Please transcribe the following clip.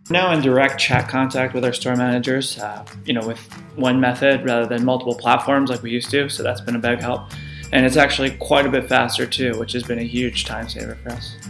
Now in direct chat contact with our store managers, with one method rather than multiple platforms like we used to, so that's been a big help. And it's actually quite a bit faster too, which has been a huge time saver for us.